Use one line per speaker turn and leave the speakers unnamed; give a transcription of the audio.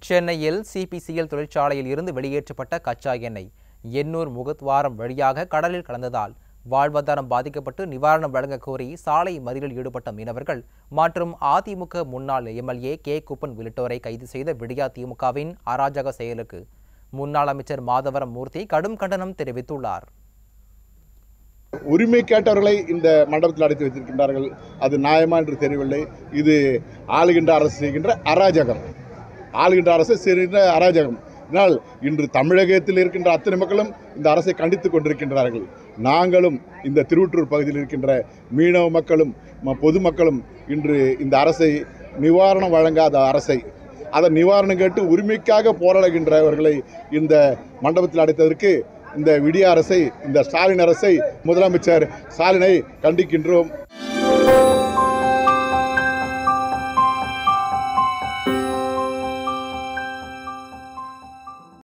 சென்னையில் CPCL தொழிற்சாலையில் இருந்து வெளியேற்றப்பட்ட கச்சா எண்ணெய் எண்ணூர் முகத்வாரம் வழியாக கடலில் கலந்ததால் வாழ்வாதாரம் பாதிக்கப்பட்டு நிவாரணம் வழங்க கோரி சாலை மறியலில் ஈடுபட்ட மீனவர்கள் மற்றும் அதிமுக முன்னாள் MLA கே. குப்பன் உள்ளிட்டோரை கைது செய்த விடியா திமுகவின் அராஜக செயலுக்கு முன்னாள் அமைச்சர் மாதவரம் மூர்த்தி கடும் கண்டனம் தெரிவித்துள்ளார்.
உரிமை கேட்டவர்களை இந்த மண்டபத்தில் அடைத்து வைத்திருக்கின்றார்கள். அது நியாயமா என்று தெரியவில்லை. இது ஆளுகின்ற அரசு செய்கின்ற அராஜகம், ஆளுகின்ற அரசு செய்கின்ற அராஜகம். இதனால் இன்று தமிழகத்தில் இருக்கின்ற அத்தனை மக்களும் இந்த அரசை கண்டித்துக் கொண்டிருக்கின்றார்கள். நாங்களும் இந்த திருவொற்றூர் பகுதியில் இருக்கின்ற மீனவ மக்களும் பொதுமக்களும் இன்று இந்த அரசை நிவாரணம் வழங்காத அரசை, அதை நிவாரணம் கேட்டு உரிமைக்காக போராடுகின்றவர்களை இந்த மண்டபத்தில் அடைத்ததற்கு இந்த விடிய அரசை, இந்த ஸ்டாலின் அரசை, முதலமைச்சர் ஸ்டாலினை கண்டிக்கின்றோம்.